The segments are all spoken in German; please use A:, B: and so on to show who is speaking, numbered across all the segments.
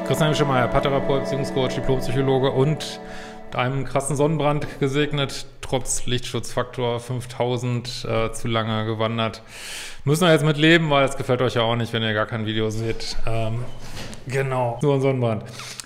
A: Christian Schemeier, Paartherapeut, Beziehungscoach, Diplompsychologe und mit einem krassen Sonnenbrand gesegnet, trotz Lichtschutzfaktor 5000 zu lange gewandert. Müssen wir jetzt mit leben, weil es gefällt euch ja auch nicht, wenn ihr gar kein Video seht. Genau, nur ein Sonnenbrand.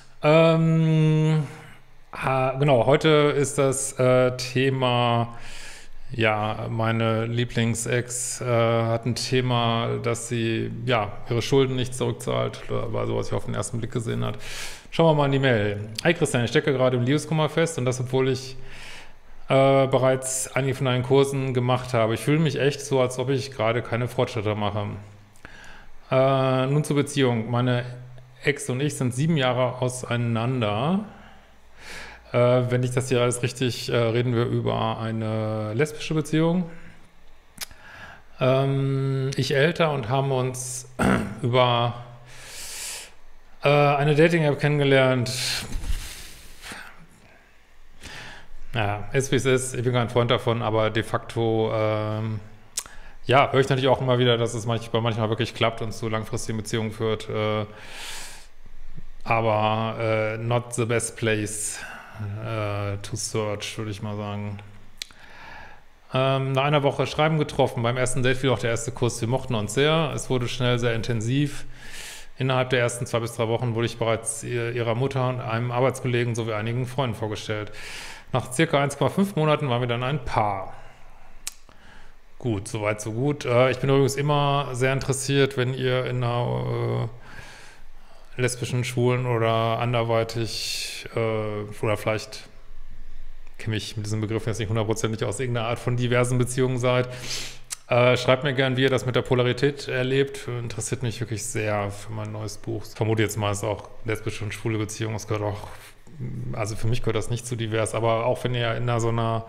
A: Genau, heute ist das Thema, ja, meine Lieblingsex hat ein Thema, dass sie, ja, ihre Schulden nicht zurückzahlt, war so, was ich auf den ersten Blick gesehen hat. Schauen wir mal in die Mail. Hi Christian, ich stecke gerade im Liebeskummer fest und das, obwohl ich bereits einige von deinen Kursen gemacht habe. Ich fühle mich echt so, als ob ich gerade keine Fortschritte mache. Nun zur Beziehung. Meine Ex und ich sind 7 Jahre auseinander. Wenn ich das hier alles richtig, reden wir über eine lesbische Beziehung. Ich älter und haben uns über eine Dating-App kennengelernt. Ja, ist wie es ist. Ich bin kein Freund davon, aber de facto, ja, höre ich natürlich auch immer wieder, dass es manchmal wirklich klappt und zu langfristigen Beziehungen führt. Aber not the best place to search, würde ich mal sagen. Nach einer Woche Schreiben getroffen. Beim ersten Date fiel auch der erste Kuss. Wir mochten uns sehr. Es wurde schnell sehr intensiv. Innerhalb der ersten 2 bis 3 Wochen wurde ich bereits ihrer Mutter und einem Arbeitskollegen sowie einigen Freunden vorgestellt. Nach circa 1,5 Monaten waren wir dann ein Paar. Gut, soweit so gut. Ich bin übrigens immer sehr interessiert, wenn ihr in einer lesbischen, schwulen oder anderweitig oder vielleicht kenne ich mit diesem Begriff jetzt nicht hundertprozentig aus irgendeiner Art von diversen Beziehungen seid. Schreibt mir gern, wie ihr das mit der Polarität erlebt. Interessiert mich wirklich sehr für mein neues Buch. Ich vermute jetzt mal, es ist auch lesbische und schwule Beziehungen. Es gehört auch, also für mich gehört das nicht zu divers, aber auch wenn ihr in so einer,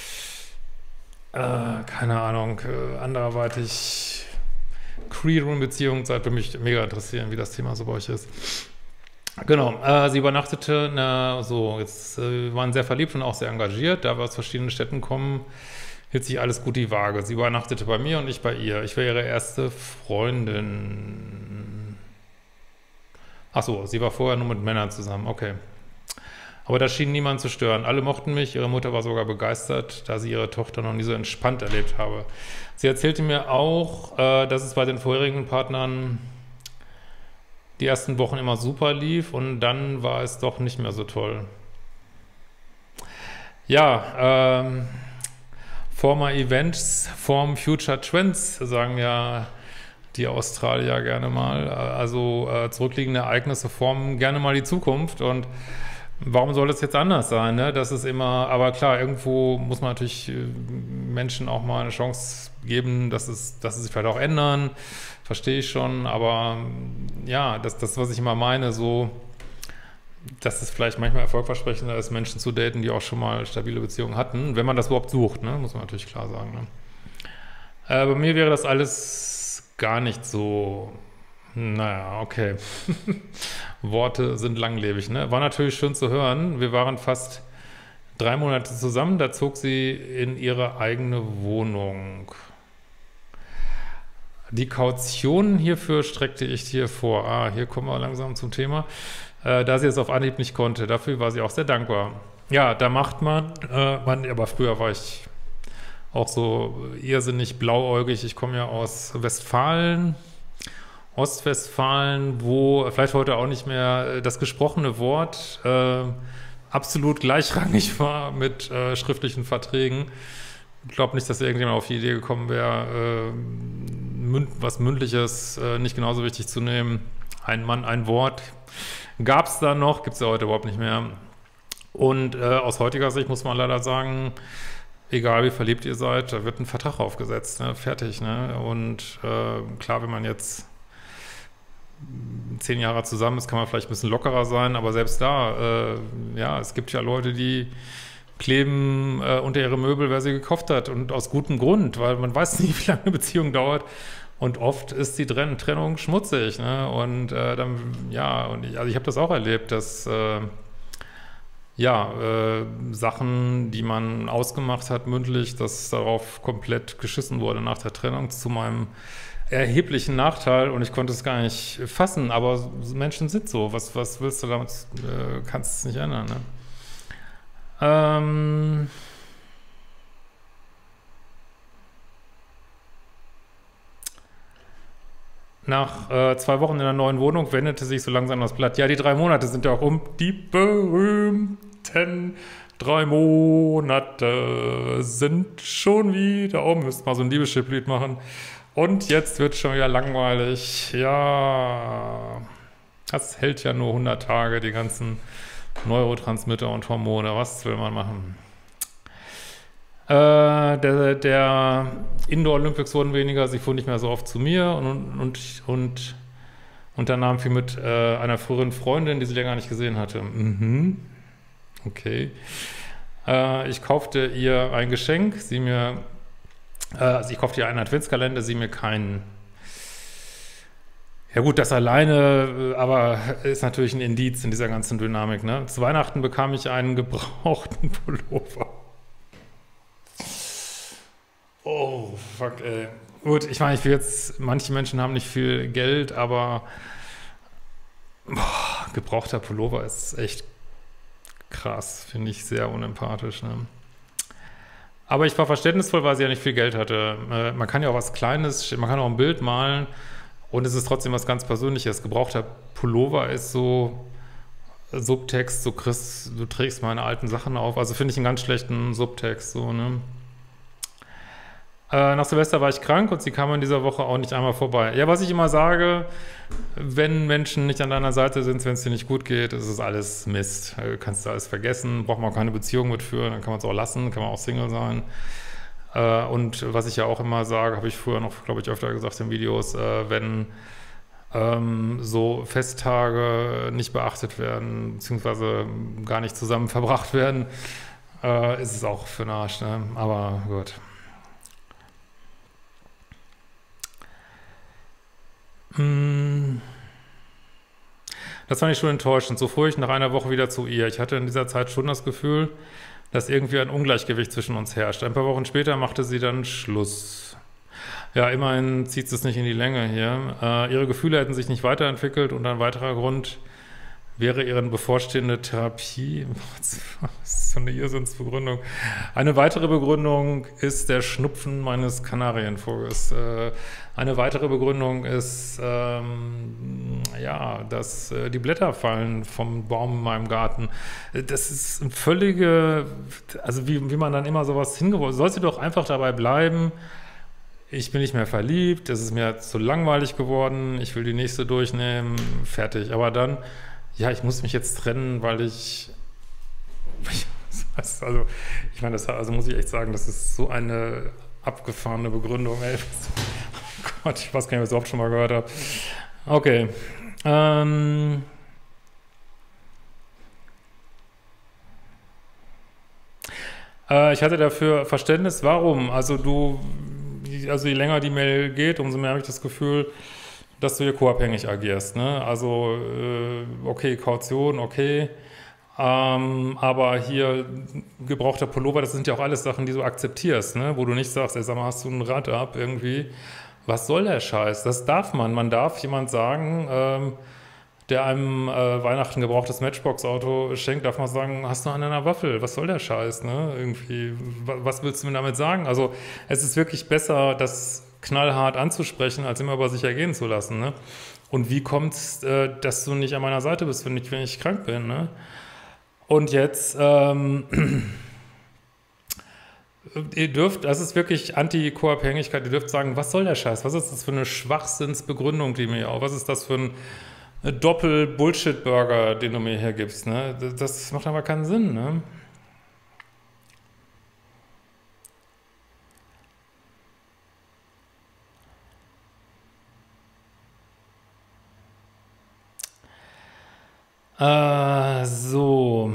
A: keine Ahnung, anderweitig Queer-Beziehung seid, würde mich mega interessieren, wie das Thema so bei euch ist. Genau, sie übernachtete, wir waren sehr verliebt und auch sehr engagiert, da wir aus verschiedenen Städten kommen, hielt sich alles gut die Waage. Sie übernachtete bei mir und ich bei ihr. Ich war ihre erste Freundin. Ach so, sie war vorher nur mit Männern zusammen, okay. Aber das schien niemand zu stören. Alle mochten mich, ihre Mutter war sogar begeistert, da sie ihre Tochter noch nie so entspannt erlebt habe. Sie erzählte mir auch, dass es bei den vorherigen Partnern die ersten Wochen immer super lief und dann war es doch nicht mehr so toll. Ja, former Events, form future trends, sagen ja die Australier gerne mal. Also zurückliegende Ereignisse formen gerne mal die Zukunft und warum soll das jetzt anders sein, ne? Das ist immer, aber klar, irgendwo muss man natürlich Menschen auch mal eine Chance geben, dass sie sich vielleicht auch ändern, verstehe ich schon, aber ja, das, was ich immer meine, so, dass es vielleicht manchmal erfolgversprechender ist, Menschen zu daten, die auch schon mal stabile Beziehungen hatten, wenn man das überhaupt sucht, ne? Muss man natürlich klar sagen, ne? Bei mir wäre das alles gar nicht so. Naja, okay. Worte sind langlebig, ne? War natürlich schön zu hören. Wir waren fast 3 Monate zusammen, da zog sie in ihre eigene Wohnung. Die Kaution hierfür streckte ich dir vor. Hier kommen wir langsam zum Thema. Da sie es auf Anhieb nicht konnte. Dafür war sie auch sehr dankbar. Ja, da macht man, aber früher war ich auch so irrsinnig blauäugig. Ich komme ja aus Westfalen, Ostwestfalen, wo vielleicht heute auch nicht mehr das gesprochene Wort absolut gleichrangig war mit schriftlichen Verträgen. Ich glaube nicht, dass irgendjemand auf die Idee gekommen wäre, was Mündliches nicht genauso wichtig zu nehmen. Ein Mann, ein Wort. Gab es da noch, gibt es ja heute überhaupt nicht mehr. Und aus heutiger Sicht muss man leider sagen, egal wie verliebt ihr seid, da wird ein Vertrag aufgesetzt, ne? Fertig, ne? Und klar, wenn man jetzt 10 Jahre zusammen ist, kann man vielleicht ein bisschen lockerer sein, aber selbst da, ja, es gibt ja Leute, die kleben unter ihre Möbel, wer sie gekauft hat und aus gutem Grund, weil man weiß nie, wie lange eine Beziehung dauert und oft ist die Trennung schmutzig, ne? Und dann, ja, also ich habe das auch erlebt, dass Sachen, die man ausgemacht hat mündlich, dass darauf komplett geschissen wurde nach der Trennung. Zu meinem erheblichen Nachteil und ich konnte es gar nicht fassen, aber Menschen sind so. Was willst du damit? Kannst es nicht ändern, ne? Ähm, Nach 2 Wochen in der neuen Wohnung wendete sich so langsam das Blatt. Ja, die 3 Monate sind ja auch um. Die berühmten 3 Monate sind schon wieder um. Müsst mal so ein Liebeschip-Lied machen. Und jetzt wird schon wieder langweilig. Ja, das hält ja nur 100 Tage, die ganzen Neurotransmitter und Hormone. Was will man machen? Der Indoor Olympics wurden weniger, sie fuhren nicht mehr so oft zu mir und unternahm viel mit einer früheren Freundin, die sie länger nicht gesehen hatte. Mhm. Okay. Ich kaufte ihr ein Geschenk, also ich kaufte ihr einen Adventskalender, sie mir keinen. Ja gut, das alleine, aber ist natürlich ein Indiz in dieser ganzen Dynamik, ne? Zu Weihnachten bekam ich einen gebrauchten Pullover. Oh, fuck, ey. Gut, ich meine, manche Menschen haben nicht viel Geld, aber gebrauchter Pullover ist echt krass, finde ich sehr unempathisch, ne? Aber ich war verständnisvoll, weil sie ja nicht viel Geld hatte. Man kann ja auch was Kleines, man kann auch ein Bild malen und es ist trotzdem was ganz Persönliches. Gebrauchter Pullover ist so Subtext, so Chris, du trägst meine alten Sachen auf. Also finde ich einen ganz schlechten Subtext, so, ne? Nach Silvester war ich krank und sie kam in dieser Woche auch nicht einmal vorbei. Ja, was ich immer sage, wenn Menschen nicht an deiner Seite sind, wenn es dir nicht gut geht, ist es alles Mist. Kannst du alles vergessen, braucht man auch keine Beziehung mitführen, dann kann man es auch lassen, kann man auch Single sein. Und was ich ja auch immer sage, habe ich früher noch, glaube ich, öfter gesagt in Videos, wenn so Festtage nicht beachtet werden, beziehungsweise gar nicht zusammen verbracht werden, ist es auch für den Arsch, ne? Aber gut. Das fand ich schon enttäuschend. So fuhr ich nach einer Woche wieder zu ihr. Ich hatte in dieser Zeit schon das Gefühl, dass irgendwie ein Ungleichgewicht zwischen uns herrscht. Ein paar Wochen später machte sie dann Schluss. Ja, immerhin zieht es nicht in die Länge hier. Ihre Gefühle hätten sich nicht weiterentwickelt und ein weiterer Grund wäre ihre bevorstehende Therapie. Was ist so eine Irrsinnsbegründung? Eine weitere Begründung ist der Schnupfen meines Kanarienvogels. Eine weitere Begründung ist, ja, dass die Blätter fallen vom Baum in meinem Garten. Das ist ein also wie man dann immer sowas hingeworfen, soll sie doch einfach dabei bleiben. Ich bin nicht mehr verliebt, es ist mir zu langweilig geworden, ich will die nächste durchnehmen, fertig. Aber dann, ja, ich muss mich jetzt trennen, weil also, ich meine, also muss ich echt sagen, das ist so eine abgefahrene Begründung, ey. Oh Gott, ich weiß gar nicht, was ich überhaupt schon mal gehört habe. Okay. Ich hatte dafür Verständnis. Warum? Also je länger die Mail geht, umso mehr habe ich das Gefühl, dass du hier co-abhängig agierst, ne? Also, okay, Kaution, okay, aber hier gebrauchter Pullover, das sind ja auch alles Sachen, die du akzeptierst, ne? Wo du nicht sagst, ey, sag mal, hast du ein Rad ab irgendwie? Was soll der Scheiß? Das darf man. Man darf jemand sagen, der einem Weihnachten gebrauchtes Matchbox-Auto schenkt, darf man sagen, hast du einen an einer Waffel? Was soll der Scheiß, ne? Irgendwie, was willst du mir damit sagen? Also, es ist wirklich besser, das knallhart anzusprechen, als immer über sich ergehen zu lassen, ne? Und wie kommt's, dass du nicht an meiner Seite bist, wenn ich krank bin, ne? Und jetzt, ihr dürft, das ist wirklich Anti-Co-Abhängigkeit, ihr dürft sagen, was soll der Scheiß? Was ist das für eine Schwachsinnsbegründung, die mir hier auch, was ist das für ein Doppel-Bullshit-Burger, den du mir hier gibst, ne? Das macht aber keinen Sinn, ne? So.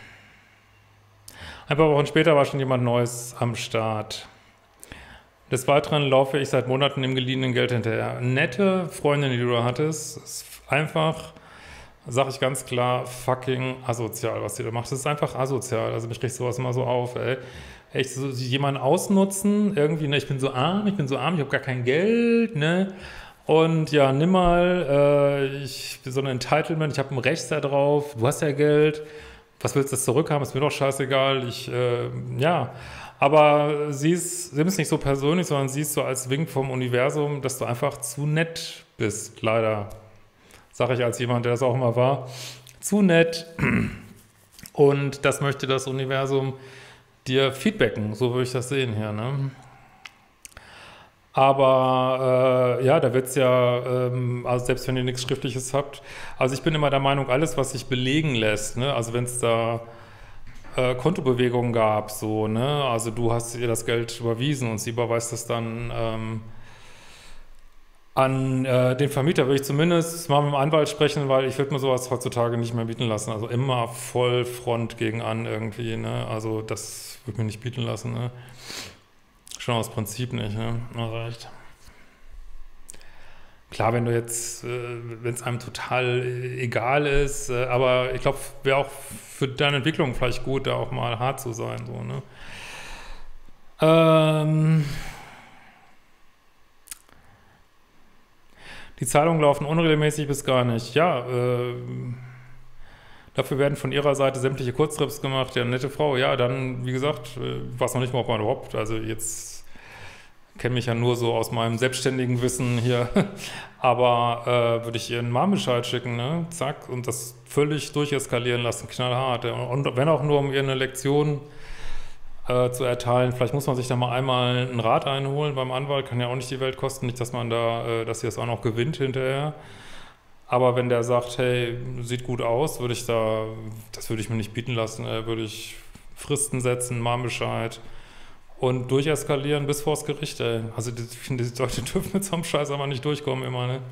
A: Ein paar Wochen später war schon jemand Neues am Start. Des Weiteren laufe ich seit Monaten dem geliehenen Geld hinterher. Nette Freundin, die du da hattest, ist einfach, sag ich ganz klar, fucking asozial, was die da macht. Das ist einfach asozial. Also mich riecht sowas immer so auf, ey. echt so jemanden ausnutzen, irgendwie, ne, ich bin so arm, ich habe gar kein Geld, ne? Und ja, nimm mal, ich bin so ein Entitlement, ich habe ein Recht da drauf, du hast ja Geld, was willst du das zurückhaben, ist mir doch scheißegal, ja. Aber nimm es nicht so persönlich, sondern siehst so als Wink vom Universum, dass du einfach zu nett bist, leider. Sage ich als jemand, der das auch immer war. Zu nett. Und das möchte das Universum dir feedbacken, so würde ich das sehen hier, ne? Aber ja, da wird's ja, also selbst wenn ihr nichts Schriftliches habt, also ich bin immer der Meinung, alles, was sich belegen lässt, ne, also wenn es da Kontobewegungen gab, so, ne, also du hast ihr das Geld überwiesen und sie überweist das dann an den Vermieter, würde ich zumindest mal mit dem Anwalt sprechen, weil ich würde mir sowas heutzutage nicht mehr bieten lassen, also immer voll Front gegen an irgendwie, ne, also das würde mir nicht bieten lassen, ne. Schon aus Prinzip nicht, ne? Also echt. Klar, wenn du jetzt, wenn es einem total egal ist, aber ich glaube, wäre auch für deine Entwicklung vielleicht gut, da auch mal hart zu sein, so, ne? Die Zahlungen laufen unregelmäßig bis gar nicht. Ja, dafür werden von ihrer Seite sämtliche Kurztrips gemacht. Ja, nette Frau. Ja, dann, wie gesagt, weiß noch nicht mal, ob man überhaupt, also jetzt kenne mich ja nur so aus meinem selbstständigen Wissen hier, aber würde ich ihr einen Mahnbescheid schicken, ne? Zack, und das völlig durcheskalieren lassen, knallhart. Ja. Und wenn auch nur, um ihr eine Lektion zu erteilen, vielleicht muss man sich da mal einmal einen Rat einholen beim Anwalt, kann ja auch nicht die Welt kosten, nicht, dass man da, dass sie das auch noch gewinnt hinterher. Aber wenn der sagt, hey, sieht gut aus, das würde ich mir nicht bieten lassen, würde ich Fristen setzen, Mahnbescheid und durcheskalieren bis vors Gericht, ey. Also ich finde, die Leute dürfen mit so einem Scheiß aber nicht durchkommen immer, ne?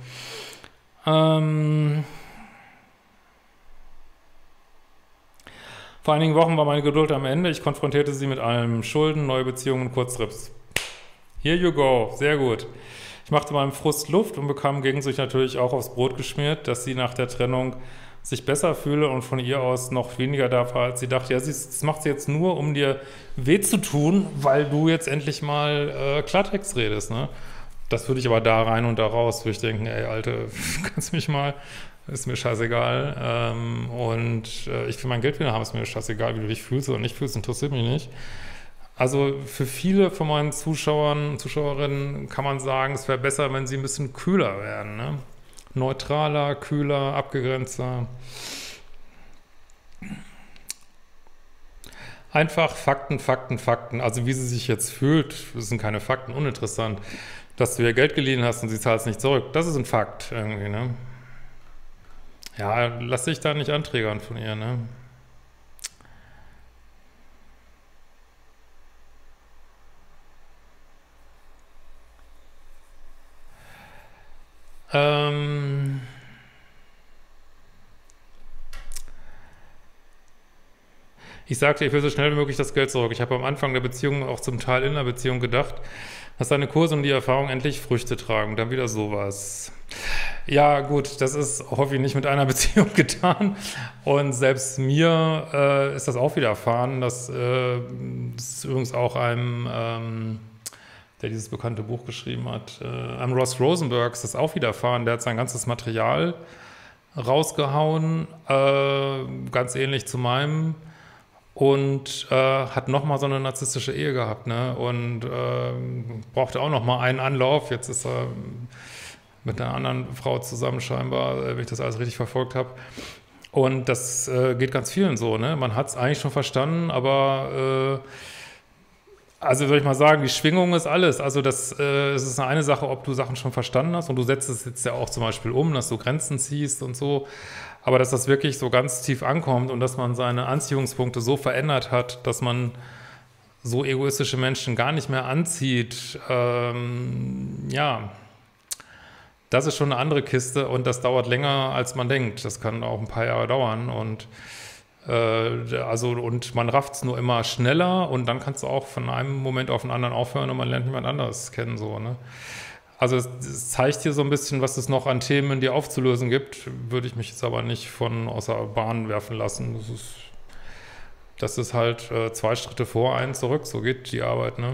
A: Vor einigen Wochen war meine Geduld am Ende. Ich konfrontierte sie mit allem. Schulden, neue Beziehungen und Kurztrips. Here you go. Sehr gut. Ich machte meinem Frust Luft und bekam gegen sich natürlich auch aufs Brot geschmiert, dass sie nach der Trennung sich besser fühle und von ihr aus noch weniger da war, als sie dachte. Ja, das macht sie jetzt nur, um dir weh zu tun, weil du jetzt endlich mal Klartext redest, ne? Das würde ich aber da rein und da raus, würde ich denken, ey, Alte, kannst mich mal, ist mir scheißegal. Ich will mein Geld wieder haben, ist mir scheißegal, wie du dich fühlst oder nicht fühlst, interessiert mich nicht. Also für viele von meinen Zuschauern und Zuschauerinnen kann man sagen, es wäre besser, wenn sie ein bisschen kühler werden, ne? Neutraler, kühler, abgegrenzter. Einfach Fakten, Fakten, Fakten. Also wie sie sich jetzt fühlt, das sind keine Fakten, uninteressant. Dass du ihr Geld geliehen hast und sie zahlt es nicht zurück, das ist ein Fakt irgendwie, ne? Ja, lass dich da nicht anträgern von ihr, ne? Ich sagte, ich will so schnell wie möglich das Geld zurück. Ich habe am Anfang der Beziehung, auch zum Teil in der Beziehung gedacht, dass deine Kurse und die Erfahrung endlich Früchte tragen. Dann wieder sowas. Ja gut, das ist häufig nicht mit einer Beziehung getan. Und selbst mir ist das auch widerfahren. Das ist übrigens auch einem, der dieses bekannte Buch geschrieben hat, einem Ross Rosenberg ist das auch widerfahren. Der hat sein ganzes Material rausgehauen, ganz ähnlich zu meinem. Und hat nochmal so eine narzisstische Ehe gehabt, ne? Und brauchte auch nochmal einen Anlauf. Jetzt ist er mit einer anderen Frau zusammen scheinbar, wenn ich das alles richtig verfolgt habe. Und das geht ganz vielen so, ne? Man hat es eigentlich schon verstanden, aber also soll ich mal sagen, die Schwingung ist alles. Also es ist eine Sache, ob du Sachen schon verstanden hast und du setzt es jetzt ja auch zum Beispiel um, dass du Grenzen ziehst und so. Aber dass das wirklich so ganz tief ankommt und dass man seine Anziehungspunkte so verändert hat, dass man so egoistische Menschen gar nicht mehr anzieht, ja, das ist schon eine andere Kiste und das dauert länger, als man denkt. Das kann auch ein paar Jahre dauern und und man rafft es nur immer schneller und dann kannst du auch von einem Moment auf den anderen aufhören und man lernt jemand anderes kennen, so, ne? Also es zeigt dir so ein bisschen, was es noch an Themen in dir aufzulösen gibt, würde ich mich jetzt aber nicht von außer Bahn werfen lassen. Das ist halt 2 Schritte vor, 1 zurück, so geht die Arbeit, ne?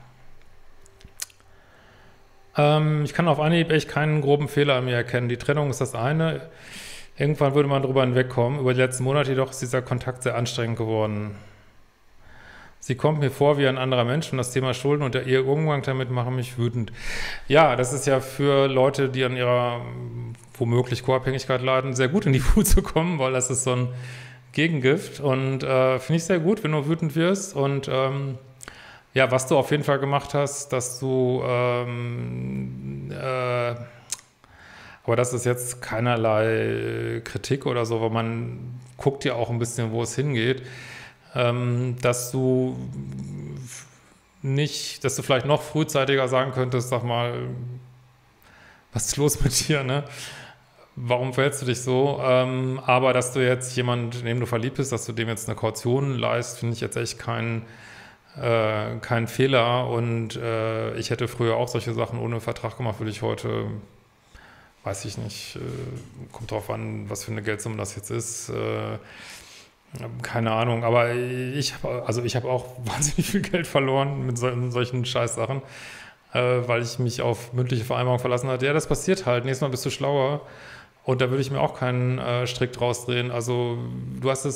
A: Ich kann auf Anhieb echt keinen groben Fehler an mir erkennen. Die Trennung ist das eine. Irgendwann würde man drüber hinwegkommen. Über die letzten Monate jedoch ist dieser Kontakt sehr anstrengend geworden. Sie kommt mir vor wie ein anderer Mensch und das Thema Schulden und ihr Umgang damit machen mich wütend. Ja, das ist ja für Leute, die an ihrer womöglich Co-Abhängigkeit leiden, sehr gut in die Wut zu kommen, weil das ist so ein Gegengift und finde ich sehr gut, wenn du wütend wirst und ja, was du auf jeden Fall gemacht hast, dass du aber das ist jetzt keinerlei Kritik oder so, weil man guckt ja auch ein bisschen, wo es hingeht, dass du vielleicht noch frühzeitiger sagen könntest, sag mal, was ist los mit dir, ne? Warum verhältst du dich so? Aber dass du jetzt jemand, in dem du verliebt bist, dass du dem jetzt eine Kaution leist, finde ich jetzt echt kein Fehler und ich hätte früher auch solche Sachen ohne Vertrag gemacht, würde ich heute, weiß ich nicht, kommt drauf an, was für eine Geldsumme das jetzt ist, keine Ahnung, aber ich habe auch wahnsinnig viel Geld verloren mit solchen Scheißsachen, weil ich mich auf mündliche Vereinbarung verlassen hatte. Ja, das passiert halt, nächstes Mal bist du schlauer und da würde ich mir auch keinen Strick draus drehen. Also du hast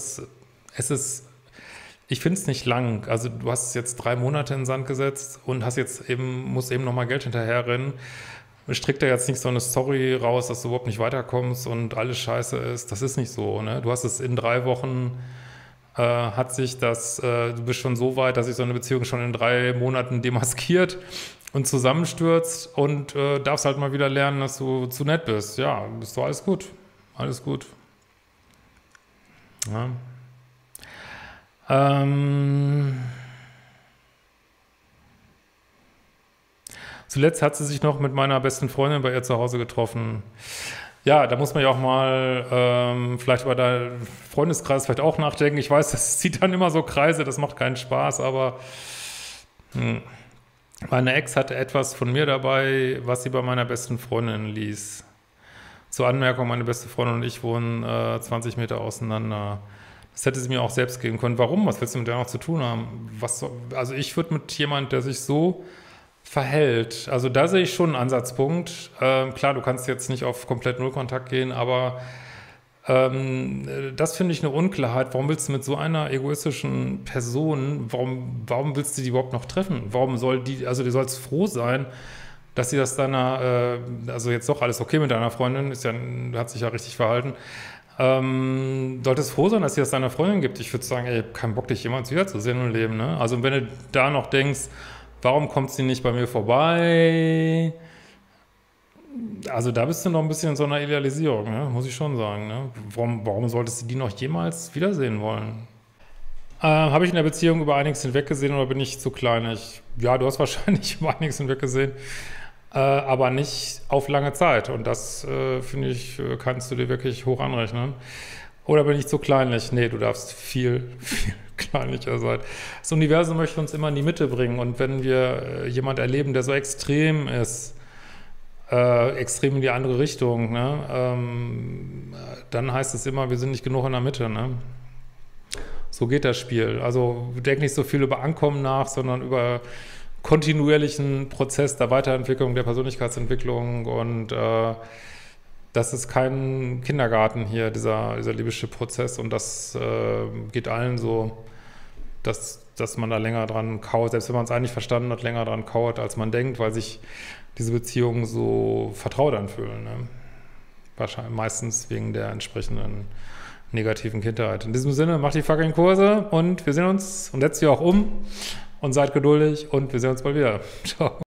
A: ich finde es nicht lang. Also du hast jetzt 3 Monate in den Sand gesetzt und musst eben nochmal Geld hinterherrennen. Strick da jetzt nicht so eine Story raus, dass du überhaupt nicht weiterkommst und alles scheiße ist. Das ist nicht so, ne? Du hast es in 3 Wochen, du bist schon so weit, dass sich so eine Beziehung schon in 3 Monaten demaskiert und zusammenstürzt und darfst halt mal wieder lernen, dass du zu nett bist. Ja, ist doch alles gut. Alles gut. Ja. Zuletzt hat sie sich noch mit meiner besten Freundin bei ihr zu Hause getroffen. Ja, da muss man ja auch mal vielleicht über deinen Freundeskreis vielleicht auch nachdenken. Ich weiß, das zieht dann immer so Kreise, das macht keinen Spaß, aber meine Ex hatte etwas von mir dabei, was sie bei meiner besten Freundin ließ. Zur Anmerkung, meine beste Freundin und ich wohnen 20 Meter auseinander. Das hätte sie mir auch selbst geben können. Warum? Was willst du mit der noch zu tun haben? Also ich würde mit jemand, der sich so verhält, also da sehe ich schon einen Ansatzpunkt. Klar, du kannst jetzt nicht auf komplett Nullkontakt gehen, aber das finde ich eine Unklarheit. Warum willst du mit so einer egoistischen Person, warum willst du die überhaupt noch treffen? Warum soll also du sollst froh sein, dass sie das also jetzt doch alles okay mit deiner Freundin, hat sich ja richtig verhalten, solltest froh sein, dass sie das deiner Freundin gibt. Ich würde sagen, ey, kein Bock, dich jemals wiederzusehen im Leben, ne? Also wenn du da noch denkst, warum kommt sie nicht bei mir vorbei? Also da bist du noch ein bisschen in so einer Idealisierung, ne? Muss ich schon sagen, ne? Warum solltest du die noch jemals wiedersehen wollen? Habe ich in der Beziehung über einiges hinweggesehen oder bin ich zu kleinlich? Ja, du hast wahrscheinlich über einiges hinweggesehen, aber nicht auf lange Zeit. Und das, finde ich, kannst du dir wirklich hoch anrechnen. Oder bin ich zu kleinlich? Nee, du darfst viel, viel kleinlicher sein. Das Universum möchte uns immer in die Mitte bringen. Und wenn wir jemand erleben, der so extrem ist, extrem in die andere Richtung, ne, dann heißt es immer, wir sind nicht genug in der Mitte, ne? So geht das Spiel. Also denk nicht so viel über Ankommen nach, sondern über kontinuierlichen Prozess der Weiterentwicklung, der Persönlichkeitsentwicklung und das ist kein Kindergarten hier, dieser libysche Prozess und das geht allen so, dass man da länger dran kauert, selbst wenn man es eigentlich verstanden hat, länger dran kauert, als man denkt, weil sich diese Beziehungen so vertraut anfühlen, ne? Wahrscheinlich meistens wegen der entsprechenden negativen Kindheit. In diesem Sinne, macht die fucking Kurse und wir sehen uns und setzt sie auch um und seid geduldig und wir sehen uns bald wieder. Ciao.